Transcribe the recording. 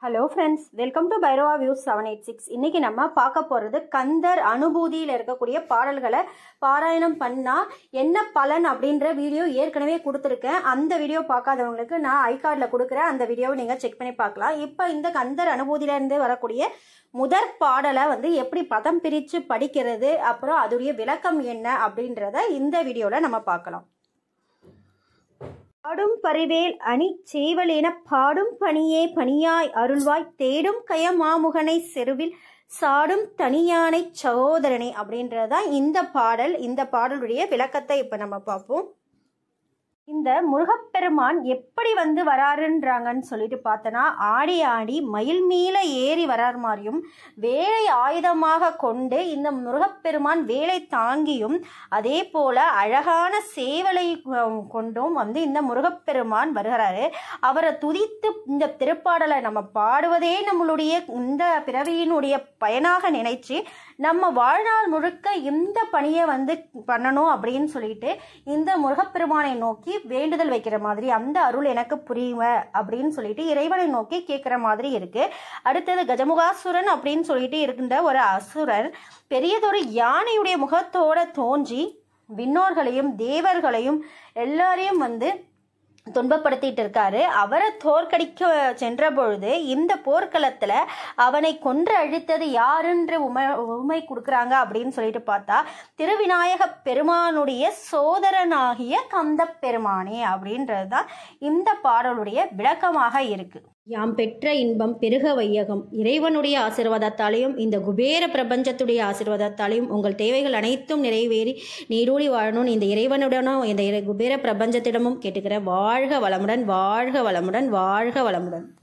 Hello friends, welcome to Bhairava views 786. இன்னைக்கு நம்ம பார்க்க போகிறது கந்தர் அனுபூதியில் இருக்கக்கூடிய பாடல்களை பாராயணம் பண்ணால் என்ன பலன் அப்படின்ற வீடியோ ஏற்கனவே கொடுத்துருக்கேன். அந்த வீடியோ பார்க்காதவங்களுக்கு நான் ஐகார்டில் கொடுக்குறேன், அந்த வீடியோவை நீங்கள் செக் பண்ணி பார்க்கலாம். இப்போ இந்த கந்தர் அனுபூதியிலேருந்து வரக்கூடிய முதற் பாடலை எப்படி பதம் பிரித்து படிக்கிறது, அப்புறம் அதோடைய விளக்கம் என்ன அப்படின்றத இந்த வீடியோவில் நம்ம பார்க்கலாம். பாடும் பரிவேல் அணி சேவல் என பாடும் பணியே பணியாய் அருள்வாய் தேடும் கயமாமுகனை செருவில் சாடும் தனியானை சகோதரனே அப்படின்றதான் இந்த பாடல். இந்த பாடலுடைய விளக்கத்தை இப்ப நம்ம பார்ப்போம். இந்த முருகப்பெருமான் எப்படி வராருன்றாங்கன்னு சொல்லிட்டு பார்த்தனா, ஆடி ஆடி மயில் மீள ஏறி வரார் மாதிரியும், வேலை ஆயுதமாக கொண்டு இந்த முருகப்பெருமான் வேலை தாங்கியும், அதே போல அழகான சேவலை கொண்டும் இந்த முருகப்பெருமான் வருகிறாரு. அவரை துதித்து இந்த திருப்பாடலை நம்ம பாடுவதே நம்மளுடைய இந்த பிறவியினுடைய பயனாக நினைச்சு நம்ம வாழ்நாள் முழுக்க இந்த பணியை பண்ணணும் அப்படின்னு சொல்லிட்டு இந்த முருகப்பெருமானை நோக்கி வேண்டுதல் வைக்கிற மாதிரி, அந்த அருள் எனக்கு புரியும அப்படின்னு சொல்லிட்டு இறைவனை நோக்கி கேட்கிற மாதிரி இருக்கு. அடுத்தது கஜமுகாசுரன் அப்படின்னு சொல்லிட்டு இருக்கின்ற ஒரு அசுரன் பெரியதொரு யானையுடைய முகத்தோட தோன்றி விண்ணோர்களையும் தேவர்களையும் எல்லாரையும் துன்பப்படுத்திட்டு இருக்காரு. அவரை தோற்கடிக்க சென்ற பொழுது இந்த போர்க்களத்துல அவனை கொன்று அழித்தது யாருன்ற உண்மை கொடுக்குறாங்க அப்படின்னு சொல்லிட்டு பார்த்தா, திருவிநாயக பெருமானுடைய சோதரனாகிய கந்த பெருமானே அப்படின்றதுதான் இந்த பாடலுடைய விளக்கமாக இருக்கு. யாம் பெற்ற இன்பம் பெருக வையகம். இறைவனுடைய ஆசீர்வாதத்தாலையும் இந்த குபேர பிரபஞ்சத்துடைய ஆசீர்வாதத்தாலையும் உங்கள் தேவைகள் அனைத்தும் நிறைவேறி நீடூழி வாழணும் இந்த இறைவனுடனும் இந்த குபேர பிரபஞ்சத்திடமும் கேட்டுக்கிற. வாழ்க வளமுடன், வாழ்க வளமுடன், வாழ்க வளமுடன்.